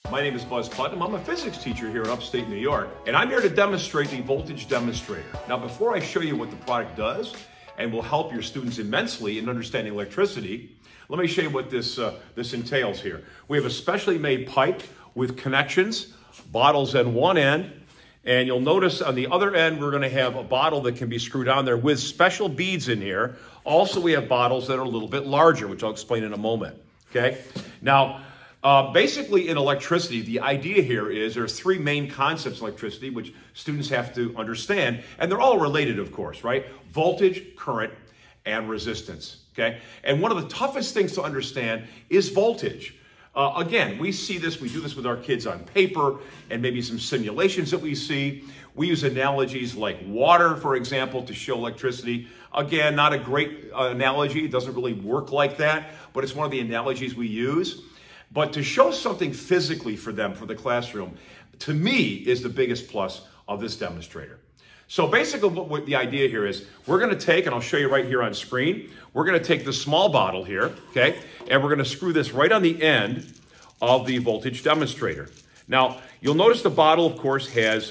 My name is Buzz Putnam. I'm a physics teacher here in upstate New York, and I'm here to demonstrate the voltage demonstrator. Now, before I show you what the product does and will help your students immensely in understanding electricity, let me show you what this entails here. We have a specially made pipe with connections, bottles on one end, and you'll notice on the other end we're going to have a bottle that can be screwed on there with special beads in here. Also, we have bottles that are a little bit larger, which I'll explain in a moment. Okay? Now, basically in electricity, the idea here is there are three main concepts in electricity which students have to understand, and they're all related, of course, right? Voltage, current, and resistance, okay? And one of the toughest things to understand is voltage. Again, we see this, we do this with our kids on paper, and maybe some simulations that we see. We use analogies like water, for example, to show electricity. Again, not a great analogy, it doesn't really work like that, but it's one of the analogies we use. But to show something physically for them, for the classroom, to me is the biggest plus of this demonstrator. So basically what the idea here is, we're going to take, and I'll show you right here on screen, we're going to take the small bottle here, okay, and we're going to screw this right on the end of the voltage demonstrator. Now, you'll notice the bottle, of course, has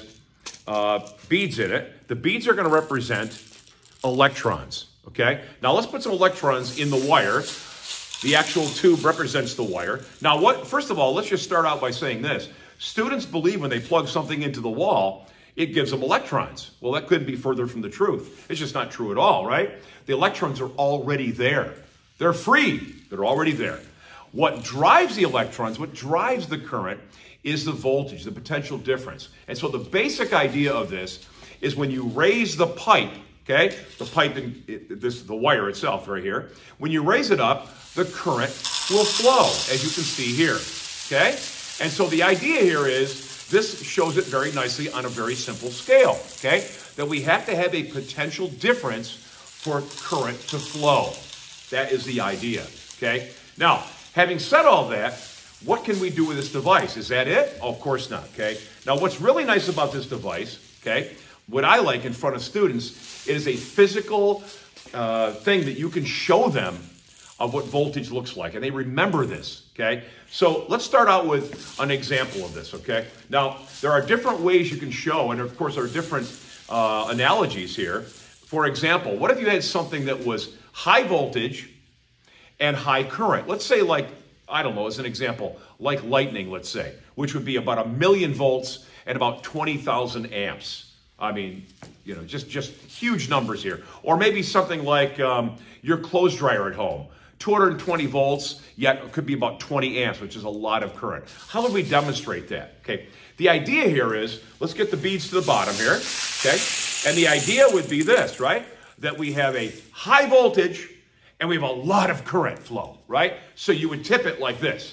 beads in it. The beads are going to represent electrons, okay? Now, let's put some electrons in the wire. The actual tube represents the wire. Now, first of all, let's just start out by saying this. Students believe when they plug something into the wall, it gives them electrons. Well, that couldn't be further from the truth. It's just not true at all, right? The electrons are already there. They're free. They're already there. What drives the electrons, what drives the current, is the voltage, the potential difference. And so the basic idea of this is when you raise the pipe, okay, the pipe, the wire itself right here, when you raise it up, the current will flow, as you can see here, okay? And so the idea here is, this shows it very nicely on a very simple scale, okay? That we have to have a potential difference for current to flow. That is the idea, okay? Now, having said all that, what can we do with this device? Is that it? Oh, of course not, okay? Now, what's really nice about this device, okay, what I like in front of students is a physical thing that you can show them of what voltage looks like, and they remember this, okay? So let's start out with an example of this, okay? Now, there are different ways you can show, and of course there are different analogies here. For example, what if you had something that was high voltage and high current? Let's say like, I don't know, as an example, like lightning, let's say, which would be about 1,000,000 volts and about 20,000 amps. I mean, you know, just huge numbers here. Or maybe something like your clothes dryer at home. 220 volts, yet it could be about 20 amps, which is a lot of current. How would we demonstrate that? Okay, the idea here is, let's get the beads to the bottom here, okay? And the idea would be this, right? That we have a high voltage and we have a lot of current flow, right? So you would tip it like this,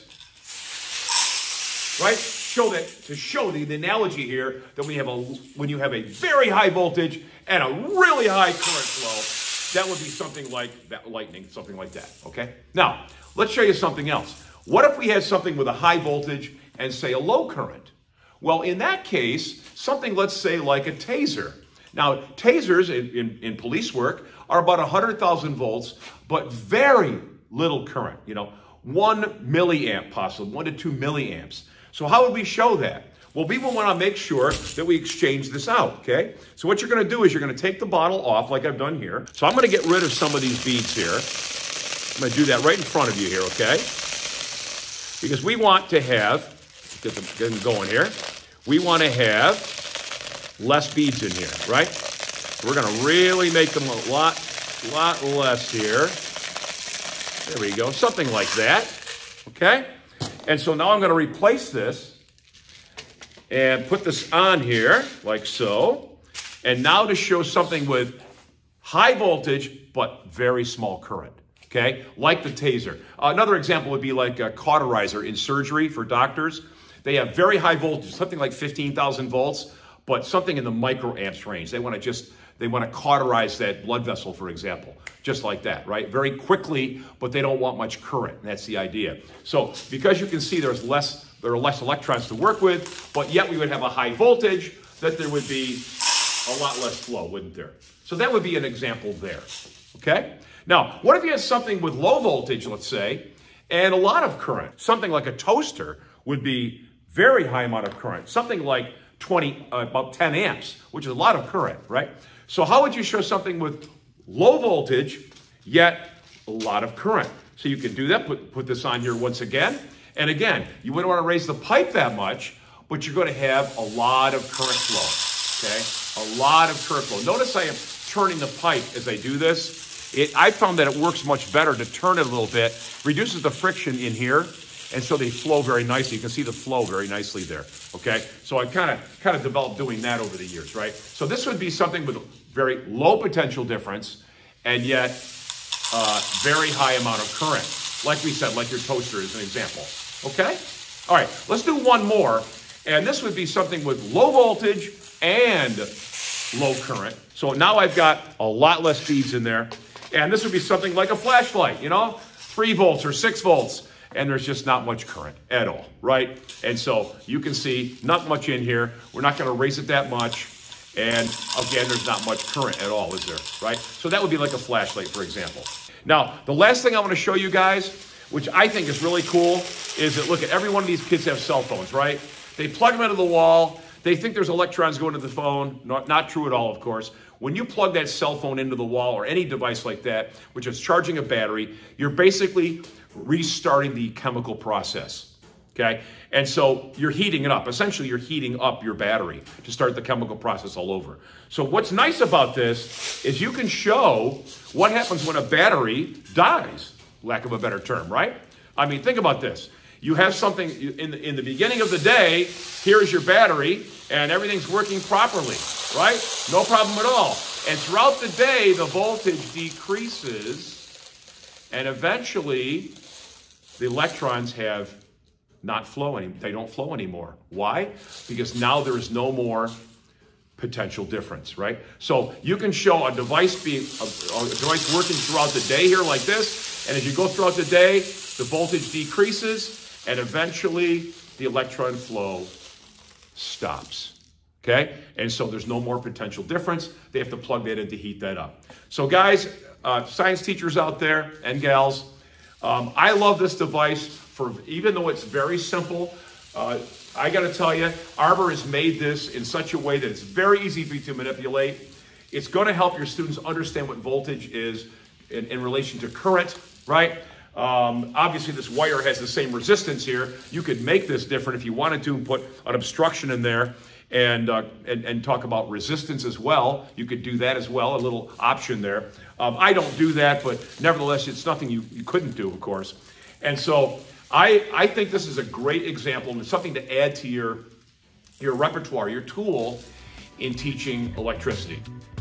right? To show the analogy here that when you have a very high voltage and a really high current flow, that would be something like that, lightning, something like that, okay? Now, let's show you something else. What if we had something with a high voltage and, say, a low current? Well, in that case, something, let's say, like a taser. Now, tasers in police work are about 100,000 volts, but very little current, you know, 1 milliamp possibly, 1 to 2 milliamps. So how would we show that? Well, we will want to make sure that we exchange this out, okay? So what you're going to do is you're going to take the bottle off like I've done here. So I'm going to get rid of some of these beads here. I'm going to do that right in front of you here, okay? Because we want to have, get them going here, we want to have less beads in here, right? So we're going to really make them a lot less here. There we go, something like that, okay? And so now I'm going to replace this and put this on here, like so. And now to show something with high voltage, but very small current, okay? Like the taser. Another example would be like a cauterizer in surgery for doctors. They have very high voltage, something like 15,000 volts, but something in the microamps range. They want to cauterize that blood vessel, for example, just like that, right? Very quickly, but they don't want much current. That's the idea. So because you can see there are less electrons to work with, but yet we would have a high voltage, that there would be a lot less flow, wouldn't there? So that would be an example there, okay? Now, what if you had something with low voltage, let's say, and a lot of current? Something like a toaster would be very high amount of current, something like about 10 amps, which is a lot of current, right? So how would you show something with low voltage, yet a lot of current? So you can do that, put this on here once again. And again, you wouldn't want to raise the pipe that much, but you're going to have a lot of current flow, okay? A lot of current flow. Notice I am turning the pipe as I do this. I found that it works much better to turn it a little bit, reduces the friction in here, and so they flow very nicely. You can see the flow very nicely there, okay? So I kind of developed doing that over the years, right? So this would be something with a very low potential difference, and yet very high amount of current. Like we said, like your toaster is an example, okay? All right, let's do one more. And this would be something with low voltage and low current. So now I've got a lot less beads in there. And this would be something like a flashlight, you know, 3 volts or 6 volts. And there's just not much current at all, right? And so you can see not much in here. We're not going to raise it that much. And again, there's not much current at all, is there, right? So that would be like a flashlight, for example. Now, the last thing I want to show you guys, which I think is really cool, is that, look, at every one of these kids have cell phones, right? They plug them into the wall. They think there's electrons going to the phone. Not true at all, of course. When you plug that cell phone into the wall or any device like that, which is charging a battery, you're basically restarting the chemical process, okay? And so you're heating it up. Essentially, you're heating up your battery to start the chemical process all over. So what's nice about this is you can show what happens when a battery dies, lack of a better term, right? I mean, think about this. You have something in the beginning of the day, here is your battery, and everything's working properly, right? No problem at all. And throughout the day, the voltage decreases, and eventually the electrons have not flowing. They don't flow anymore. Why? Because now there is no more potential difference, right? So you can show a device working throughout the day here like this, and as you go throughout the day, the voltage decreases, and eventually the electron flow stops, okay? And so there's no more potential difference. They have to plug that in to heat that up. So guys, science teachers out there and gals, I love this device even though it's very simple. I got to tell you, Arbor has made this in such a way that it's very easy for you to manipulate. It's going to help your students understand what voltage is in relation to current, right? Obviously, this wire has the same resistance here. You could make this different if you wanted to and put an obstruction in there and talk about resistance as well. You could do that as well, a little option there. I don't do that, but nevertheless, it's nothing you couldn't do, of course. And so I think this is a great example and something to add to your repertoire, your tool in teaching electricity.